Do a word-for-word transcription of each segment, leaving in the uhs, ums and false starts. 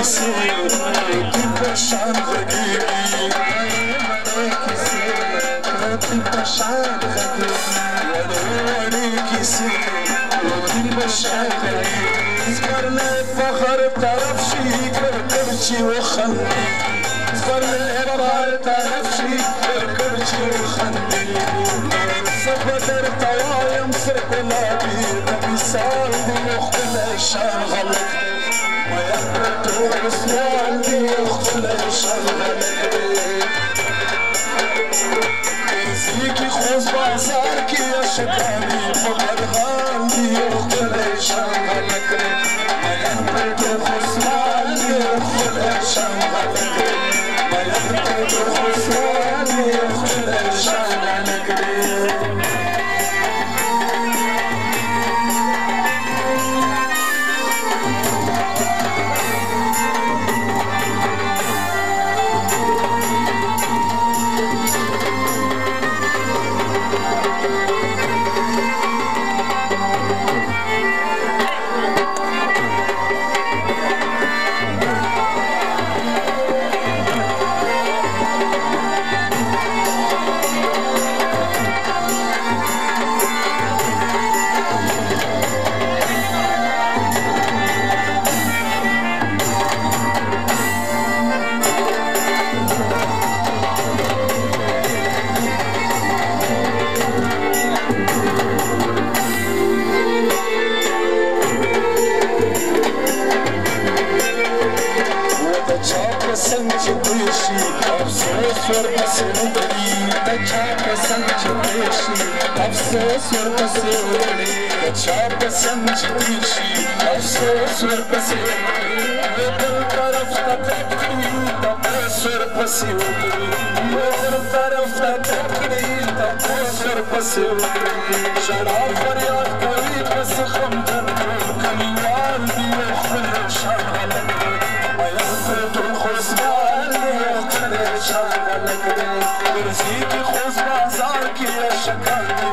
से परेशान लगी परेशान लगी से परेशान लगी करने फखर तरफ शी कर करची वखंदी करने फखर तरफ शी कर करची वखंदी صفدر طوايم سرقلابي بمثال دي يخل الشان غلط ويقرد وعسلان دي يخل الشان غلط يزيكي خوز بازاركي يا شكاني فقد غان دي يخل الشان غلط ويقرد وعسلان دي يخل الشان غلط ويقرد وعسلان دي يخل الشان غلط أفسوس ورقصي ولي أتشعب سنج بيشي أفسوس ورقصي ولي وقل طرف تتكري تقوس ورقصي ولي وقل طرف تتكري تقوس ورقصي ولي شراب فرياد قوي بس خمدن كل والدي يخفل شغلك ويغفر الخصبان يغفر شغلك ورزيكي خوز بازارك يا شكاكي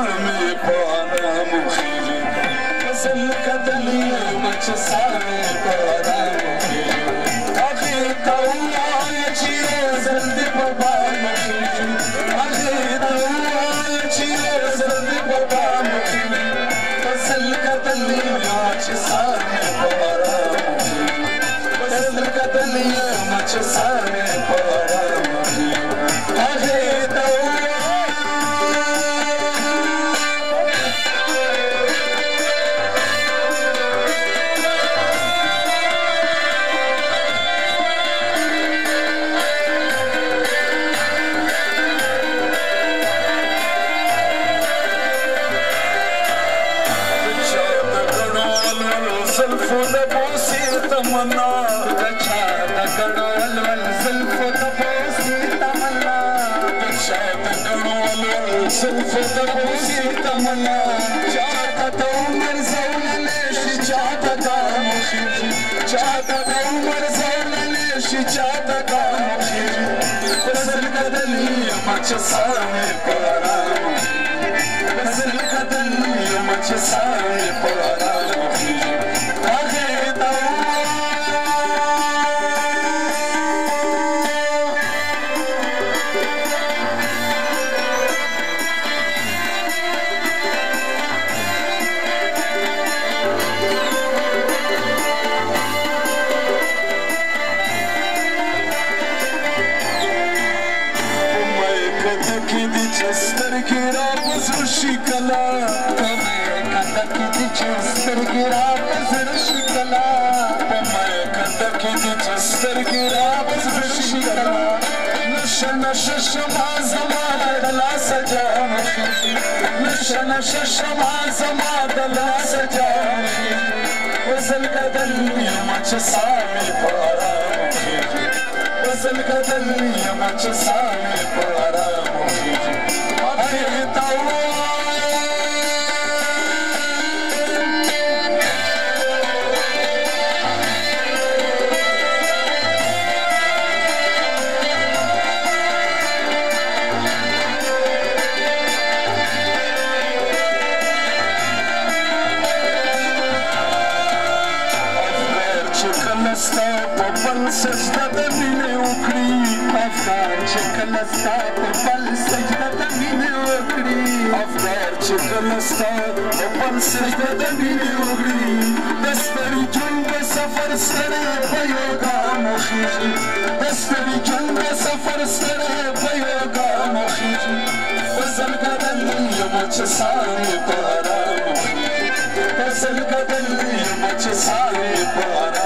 سامي پارا مخیری غزل کدلی مچ سامي پارا مخیری آخی تاوای چیه زندی بابا مخیری آخی تاوای چیه زندی بابا مخیری غزل کدلی مچ سامي پارا مخیری غزل کدلی مچ سامي پارا مخیری آخی تمنا بچا تکڑو ول زلف تبوسی تمنا بچا تکڑو ول زلف تبوسی تمنا چاہتا عمر زولنش چاہتا مخیجی چاہتا عمر زولنش چاہتا مخیجی غزل کدلی مچ سامي پارا مخیجی غزل کدلی مچ سامي پارا مخیجی شکلا تمہیں کتک دی چستر گرا بزر شکلا تمہیں کتک دی چستر گرا بزر شکلا نش نش شما زما دلا سجا مخیجی نش نش شما زما دلا سجا مخیجی غزل کدلی مچ سامي پارا مخیجی غزل کدلی مچ سامي پارا مخیجی آخی تاو پل سجده د مینې وکړي افغان چې کله ستا په پل سجده د مینې وکړي افغان چې کله ستا په پل سجده د مینې وکړي د ستړي ژوند د سفر ستړی په یو ګام وخیږي د ستړي ژوند د سفر ستړی په یو ګام وخیږي غزل کدلی مچ سامي پارا مخیږي غزل کدلی مچ سامي پارا